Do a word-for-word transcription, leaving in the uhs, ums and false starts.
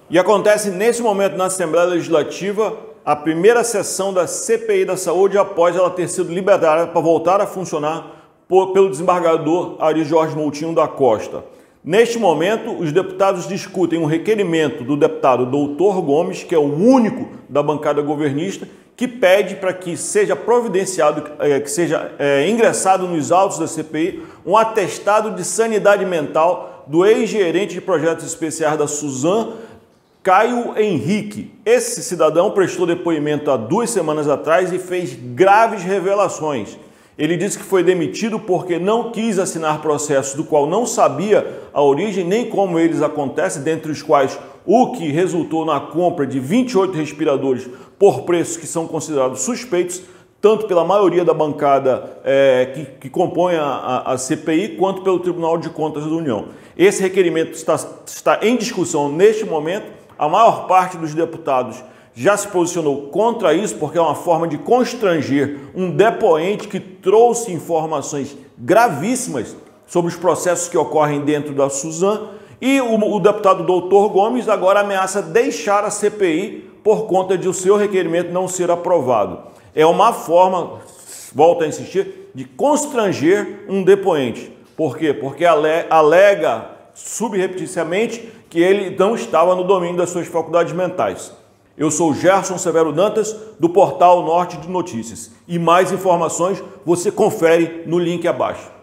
E acontece nesse momento na Assembleia Legislativa a primeira sessão da C P I da Saúde após ela ter sido liberada para voltar a funcionar por, pelo desembargador Ari Jorge Moutinho da Costa. Neste momento, os deputados discutem um requerimento do deputado doutor Gomes, que é o único da bancada governista, que pede para que seja providenciado, que seja é, ingressado nos autos da C P I um atestado de sanidade mental do ex-gerente de projetos especiais da Suzam, Caio Henrique. Esse cidadão prestou depoimento há duas semanas atrás e fez graves revelações. Ele disse que foi demitido porque não quis assinar processos do qual não sabia a origem nem como eles acontecem, dentre os quais o que resultou na compra de vinte e oito respiradores por preços que são considerados suspeitos, tanto pela maioria da bancada é, que, que compõe a, a C P I, quanto pelo Tribunal de Contas da União. Esse requerimento está, está em discussão neste momento. A maior parte dos deputados já se posicionou contra isso, porque é uma forma de constranger um depoente que trouxe informações gravíssimas sobre os processos que ocorrem dentro da Suzam. E o, o deputado doutor Gomes agora ameaça deixar a C P I por conta de o seu requerimento não ser aprovado. É uma forma, volto a insistir, de constranger um depoente. Por quê? Porque alega subrepticiamente que ele não estava no domínio das suas faculdades mentais. Eu sou Gerson Severo Dantas, do portal Norte de Notícias. E mais informações você confere no link abaixo.